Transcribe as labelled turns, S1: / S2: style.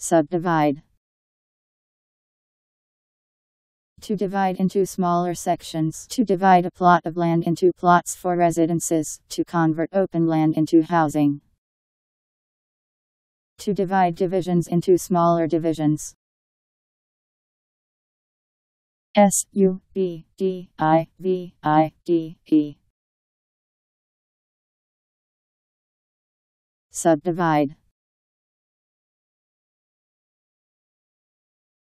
S1: Subdivide. To divide into smaller sections. To divide a plot of land into plots for residences. To convert open land into housing. To divide divisions into smaller divisions. Subdivide. Subdivide.